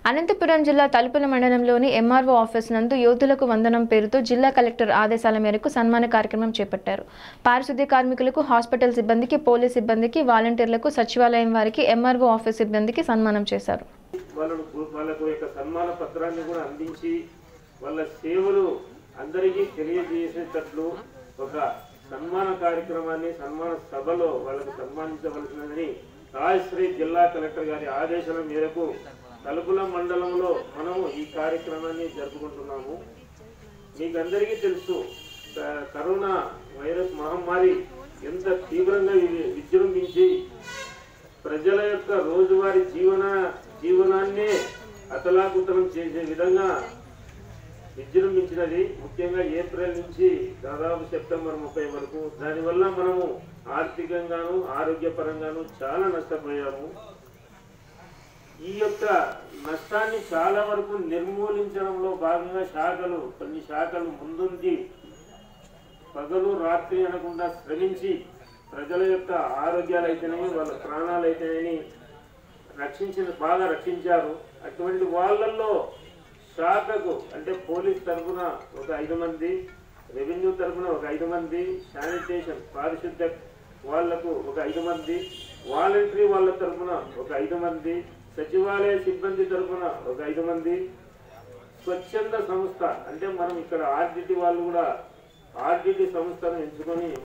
అనంతపురం జిల్లా తలుపుల మండలంలోని ఎంఆర్ఓ ఆఫీస్ నందు యోధులకు వందనం పేరుతో జిల్లా కలెక్టర్ ఆదేశాల మేరకు సన్మాన కార్యక్రమం చేపట్టారు. పారిశుద్ధ్య కార్మికులకు, హాస్పిటల్ సిబ్బందికి, పోలీస్ సిబ్బందికి, వాలంటీర్లకు, సచివాలయం వారికి, ఎంఆర్ఓ ఆఫీస్ సిబ్బందికి సన్మానం చేశారు. వాళ్ళకు యొక్క సన్మాన పత్రాన్ని కూడా అందించి వాళ్ళ సేవలు అందరికీ తెలియజేసేటట్లు ఒక సన్మాన కార్యక్రమాన్ని సన్మాన సభలో వాళ్ళకు సన్మానించవలసినదని రాజశ్రీ జిల్లా కలెక్టర్ గారి ఆదేశాల మేరకు తలుపుల మండలంలో మనము ఈ కార్యక్రమాన్ని జరుపుకుంటున్నాము. మీకు అందరికీ తెలుసు, కరోనా వైరస్ మహమ్మారి ఎంత తీవ్రంగా విజృంభించి ప్రజల యొక్క రోజువారీ జీవనాన్నే అతలాకుతలం చేసే విధంగా విజృంభించినది. ముఖ్యంగా ఏప్రిల్ నుంచి దాదాపు సెప్టెంబర్ 30 వరకు. దానివల్ల మనము ఆర్థికంగాను ఆరోగ్యపరంగాను చాలా నష్టపోయాము. ఈ యొక్క నష్టాన్ని చాలా వరకు నిర్మూలించడంలో భాగంగా కొన్ని శాఖలు ముందుండి పగలు రాత్రి అనకుండా శ్రమించి ప్రజల యొక్క ఆరోగ్యాలు అయితేనేమి వాళ్ళ ప్రాణాలు అయితేనేమి బాగా రక్షించారు. అటువంటి వాళ్ళల్లో శాఖకు అంటే పోలీస్ తరఫున ఒక 5 మంది, రెవెన్యూ తరఫున ఒక 5 మంది, శానిటేషన్ పారిశుద్ధ్య వాళ్లకు ఒక 5 మంది, వాలంటరీ వాళ్ళ తరఫున ఒక 5 మంది, సచివాలయ సిబ్బంది తరఫున ఒక 5 మంది, స్వచ్ఛంద సంస్థ అంటే మనం ఇక్కడ ఆర్డిటి వాళ్ళు కూడా ఆర్డిటి సంస్థను ఎంచుకొని